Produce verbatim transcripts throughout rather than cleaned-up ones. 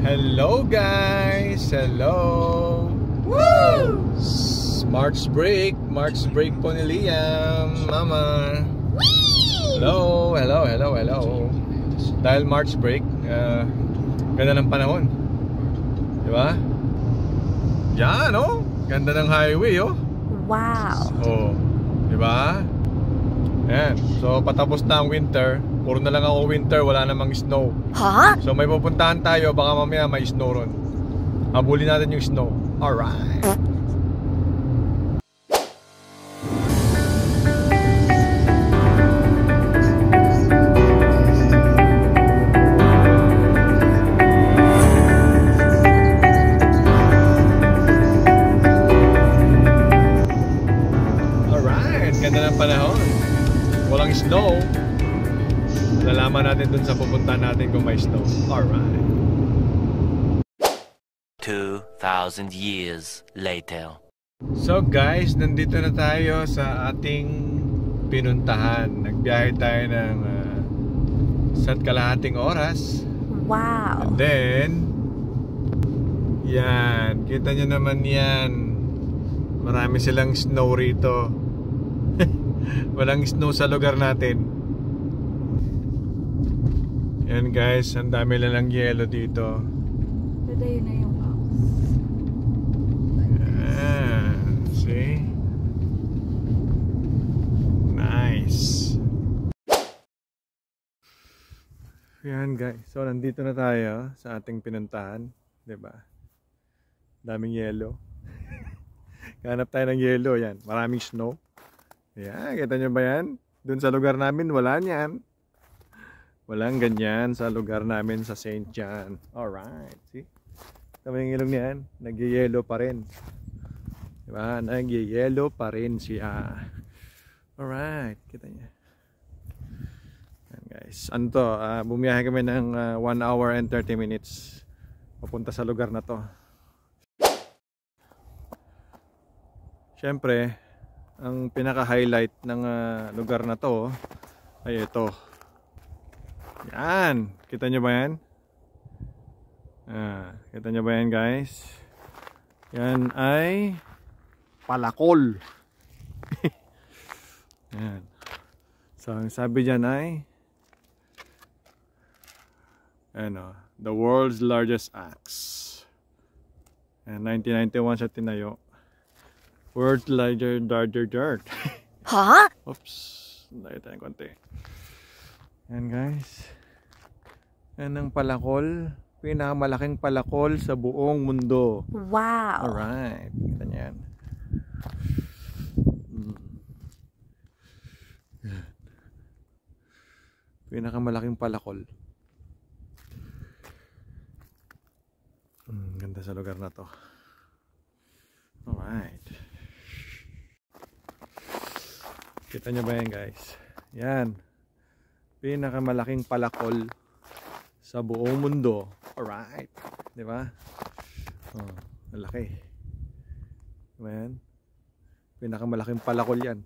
Hello guys! Hello! Woo! March break! March break po ni Liam! Mama! Hello! Hello! Hello! Hello! Dahil March break, uh, ganda ng panahon. Diba? Yan oh! Ganda ng highway oh! Wow! Oh, diba? Yan. So patapos na ang winter. Puro na lang ako winter, wala namang snow. Ha? So may pupuntahan tayo, baka mamaya may snow ron. Habulin natin yung snow. Alright. Alright, ganda ng panahon. Walang snow. Nalaman natin dun sa pupuntahan natin kung may snow. Alright. two thousand years later. So guys, nandito na tayo sa ating pinuntahan. Nagbiyahe tayo ng uh, isa't kalahating oras. Wow! And then, yan. Kita nyo naman yan. Marami silang snow rito. Walang snow sa lugar natin. Yan guys, ang dami lang ng yelo dito. Today na yung house. Yan, see? Nice. Yan guys, so nandito na tayo sa ating pinuntahan, diba? Daming yelo. Hanap tayo ng yelo, yan. Maraming snow. Yan, kita nyo ba yan? Doon sa lugar namin, wala niyan. Walang ganyan sa lugar namin sa Saint John. Alright, see? Tama yung ilong niyan, nagyayelo pa rin. Diba? Nagyayelo pa rin siya. Alright, kita niya. Yan guys. Ano to? Uh, bumiyahe kami ng uh, one hour and thirty minutes. Papunta sa lugar na to. Siyempre, ang pinaka-highlight ng uh, lugar na to ay ito. Yan, kita nyo ba yan? Ah, kita nyo ba yan guys? Yan ay palakol. Yan. So ang sabi dyan ay ano, the world's largest axe. And nineteen ninety-one siya tinayo. World's larger larger dirt. Ha? Oops, layo tayo konti. Yan guys. Yan ang palakol. Pinakamalaking palakol sa buong mundo. Wow. Alright. Kita niyo yan. Hmm. Yan. Pinakamalaking palakol. Hmm, ganda sa lugar na to. Alright. Kita niyo ba yan guys? Yan. Pinakamalaking palakol sa buong mundo. Alright. Diba? Oh, malaki. Diba yan? Pinakamalaking palakol yan.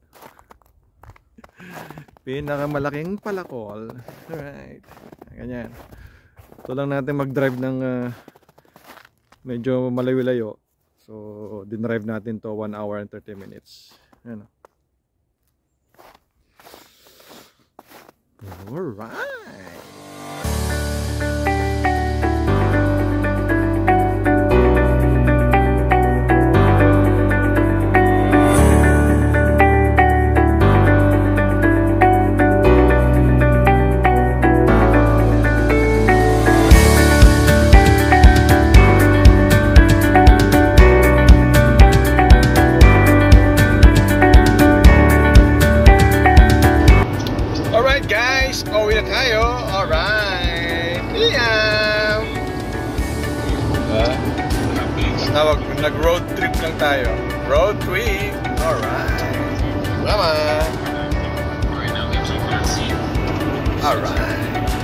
Pinakamalaking palakol. Alright. Ganyan. Ito lang natin mag-drive ng uh, medyo malayo-layo. So, din-drive natin to one hour and thirty minutes. Ayan o. Alright. Pauwi na tayo. Alright. Liam! Uh, Tawag, nag-road trip lang tayo. Road trip. Alright. Salamat. Alright.